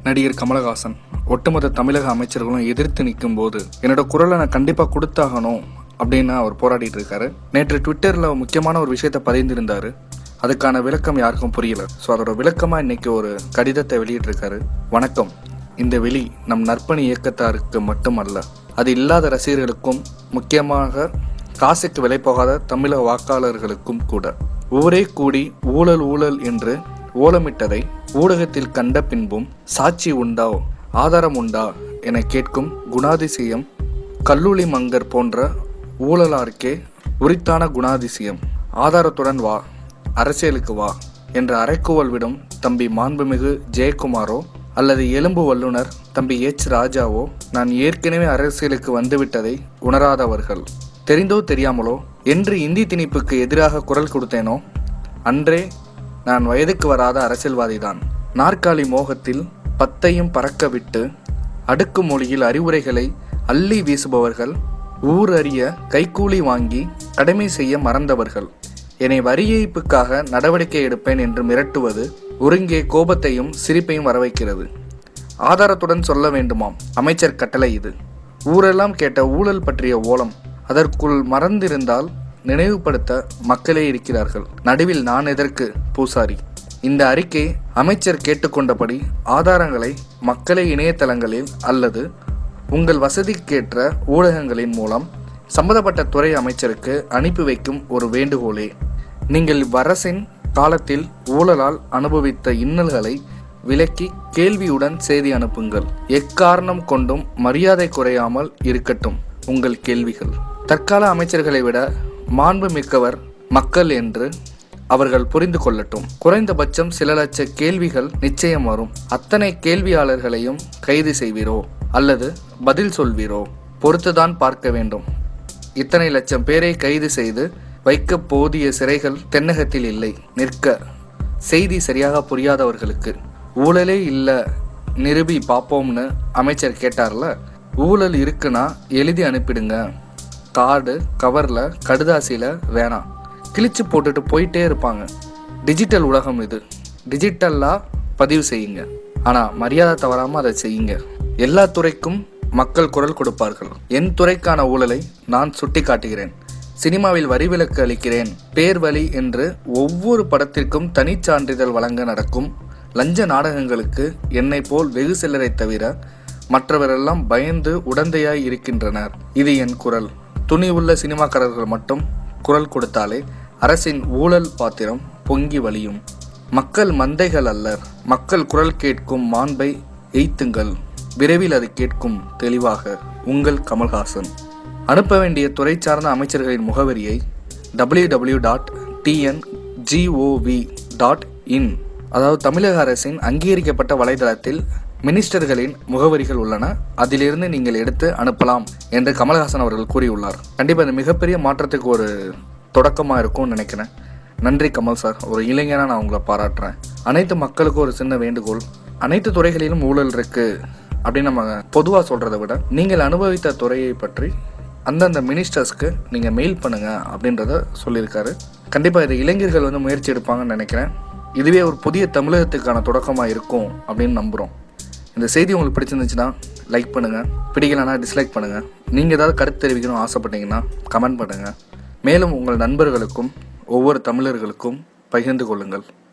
நடிகர் கமலஹாசன் ஒட்டுமொத்த தமிழக அமைச்சர்களும் எதிர்த்து நிற்கும் போது என்னோட குரலை நான் கண்டிப்பாக கொடுத்தாகணும் அப்படின்னு அவர் போராடிட்டு இருக்காரு. நேற்று ட்விட்டரில் முக்கியமான ஒரு விஷயத்த பதிந்திருந்தாரு. அதுக்கான விளக்கம் யாருக்கும் புரியல. ஸோ அதோட விளக்கமாக இன்னைக்கு ஒரு கடிதத்தை வெளியிட்டிருக்காரு. வணக்கம், இந்த வெளி நம் நற்பணி இயக்கத்தாருக்கு மட்டுமல்ல, அது இல்லாத ரசிகர்களுக்கும், முக்கியமாக காசுக்கு விலை போகாத தமிழக வாக்காளர்களுக்கும் கூட. ஊரே கூடி ஊழல் ஊழல் என்று ஓலமிட்டதை ஊடகத்தில் கண்ட பின்பும் சாட்சி உண்டா, ஆதாரம் உண்டா என கேட்கும் குணாதிசயம் கல்லூலி மங்கர் போன்ற ஊழலாருக்கே உரித்தான குணாதிசயம். ஆதாரத்துடன் வா, அரசியலுக்கு வா என்ற அறைக்கூவல் விடும் தம்பி மாண்புமிகு ஜெயக்குமாரோ அல்லது எலும்பு வல்லுனர் தம்பி எச் ராஜாவோ நான் ஏற்கனவே அரசியலுக்கு வந்துவிட்டதை உணராதவர்கள். தெரிந்தோ தெரியாமலோ என்று இந்தி திணிப்புக்கு எதிராக குரல் கொடுத்தேனோ அன்றே நான் வயதுக்கு வராத அரசியல்வாதிதான். நாற்காலி மோகத்தில் பத்தையும் பறக்க விட்டு அடுக்கு மொழியில் அறிவுரைகளை அள்ளி வீசுபவர்கள், ஊர் அறிய கைக்கூலி வாங்கி கடமை செய்ய மறந்தவர்கள். என்னை வரி ஏய்ப்புக்காக நடவடிக்கை எடுப்பேன் என்று மிரட்டுவது ஒருங்கே கோபத்தையும் சிரிப்பையும் வரவைக்கிறது. ஆதாரத்துடன் சொல்ல வேண்டுமாம் அமைச்சர் கட்டளை இது. ஊரெல்லாம் கேட்ட ஊழல் பற்றிய ஓலம் அதற்குள் மறந்திருந்தால் நினைவுபடுத்த மக்களே இருக்கிறார்கள். நடுவில் நான் எதற்கு பூசாரி? இந்த அறிக்கை அமைச்சர் கேட்டுக்கொண்டபடி ஆதாரங்களை மக்களை இணையதளங்களில் அல்லது உங்கள் வசதிக்கேற்ற ஊடகங்களின் மூலம் சம்பந்தப்பட்ட துறை அமைச்சருக்கு அனுப்பி வைக்கும் ஒரு வேண்டுகோளே. நீங்கள் இவ்வரசின் காலத்தில் ஊழலால் அனுபவித்த இன்னல்களை விலக்கி கேள்வியுடன் செய்தி அனுப்புங்கள். எக்காரணம் கொண்டும் மரியாதை குறையாமல் இருக்கட்டும் உங்கள் கேள்விகள். தற்கால அமைச்சர்களை விட மாண்பு மிக்கவர் மக்கள் என்று அவர்கள் புரிந்து கொள்ளட்டும். குறைந்தபட்சம் சில லட்ச கேள்விகள் நிச்சயம் வரும். அத்தனை கேள்வியாளர்களையும் கைது செய்வீரோ அல்லது பதில் சொல்வீரோ பொறுத்துதான் பார்க்க வேண்டும். இத்தனை லட்சம் பேரை கைது செய்து வைக்க போதிய சிறைகள் தென்னகத்தில் இல்லை. நிற்க செய்தி சரியாக புரியாதவர்களுக்கு. ஊழலே இல்ல நிரூபி பாப்போம்னு அமைச்சர் கேட்டார்ல, ஊழல் இருக்குன்னா எழுதி அனுப்பிடுங்க. கார்டு கவரில் கடுதாசியில் வேணாம், கிழிச்சு போட்டுட்டு போயிட்டே இருப்பாங்க. டிஜிட்டல் உலகம் இது. டிஜிட்டலாக பதிவு செய்யுங்க, ஆனால் மரியாதை தவறாமல் அதை செய்யுங்க. எல்லா துறைக்கும் மக்கள் குரல் கொடுப்பார்கள். என் துறைக்கான ஊழலை நான் சுட்டி காட்டுகிறேன். சினிமாவில் வரி விலக்கு அளிக்கிறேன், பேர் வழி என்று ஒவ்வொரு படத்திற்கும் தனிச்சான்றிதழ் வழங்க நடக்கும் லஞ்ச நாடகங்களுக்கு என்னை போல் வெகு சிலரை தவிர மற்றவரெல்லாம் பயந்து உடந்தையாய் இருக்கின்றனர். இது என் குரல். துணி உள்ள சினிமாக்காரர்கள் மட்டும் குரல் கொடுத்தாலே அரசின் ஊழல் பாத்திரம் பொங்கி வழியும். மக்கள் மந்தைகள் அல்லர். மக்கள் குரல் கேட்கும் மாண்பை எய்த்துங்கள். விரைவில் அது கேட்கும் தெளிவாக. உங்கள் கமல்ஹாசன். அனுப்ப வேண்டிய துறை சார்ந்த அமைச்சர்களின் முகவரியை www.tngov.in அதாவது தமிழக அரசின் அங்கீகரிக்கப்பட்ட வலைதளத்தில் மினிஸ்டர்களின் முகவரிகள் உள்ளன. அதிலிருந்து நீங்கள் எடுத்து அனுப்பலாம் என்று கமல்ஹாசன் அவர்கள் கூறியுள்ளார். கண்டிப்பாக இது மிகப்பெரிய மாற்றத்துக்கு ஒரு தொடக்கமாக இருக்கும்னு நினைக்கிறேன். நன்றி கமல் சார். ஒரு இளைஞனாக நான் உங்களை பாராட்டுறேன். அனைத்து மக்களுக்கும் ஒரு சின்ன வேண்டுகோள். அனைத்து துறைகளிலும் ஊழல் இருக்கு அப்படின்னு நம்ம பொதுவாக சொல்றதை விட நீங்கள் அனுபவித்த துறையை பற்றி அந்தந்த மினிஸ்டர்ஸ்க்கு நீங்கள் மெயில் பண்ணுங்க அப்படின்றத சொல்லியிருக்காரு. கண்டிப்பாக இது இளைஞர்கள் முயற்சி எடுப்பாங்கன்னு நினைக்கிறேன். இதுவே ஒரு புதிய தமிழகத்துக்கான தொடக்கமாக இருக்கும் அப்படின்னு நம்புகிறோம். இந்த செய்தி உங்களுக்கு பிடிச்சிருந்துச்சுன்னா லைக் பண்ணுங்கள், பிடிக்கலைன்னா டிஸ்லைக் பண்ணுங்கள். நீங்கள் ஏதாவது கருத்து தெரிவிக்கணும் ஆசைப்பட்டீங்கன்னா கமெண்ட் பண்ணுங்கள். மேலும் உங்கள் நண்பர்களுக்கும் ஒவ்வொரு தமிழர்களுக்கும் பகிர்ந்து கொள்ளுங்கள்.